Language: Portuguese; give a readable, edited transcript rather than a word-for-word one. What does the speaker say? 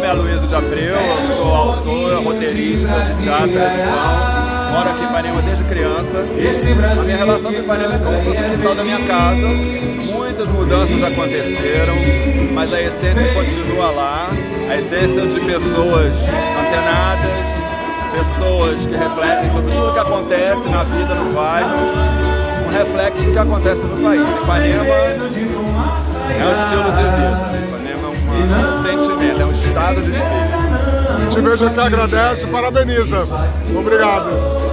nome é Aloysio de Abreu, eu sou autor, roteirista de teatro e televisão. Moro aqui em Ipanema desde criança. A minha relação com Ipanema é como se fosse o quintal da minha casa. Muitas mudanças aconteceram, mas a essência continua lá. A essência de pessoas antenadas, pessoas que refletem sobre tudo que acontece na vida, no bairro. Um reflexo do que acontece no país. Ipanema é um estilo de vida. Ipanema é um sentimento, é um estado de espírito. Te vejo aqui, agradece e parabeniza. Obrigado.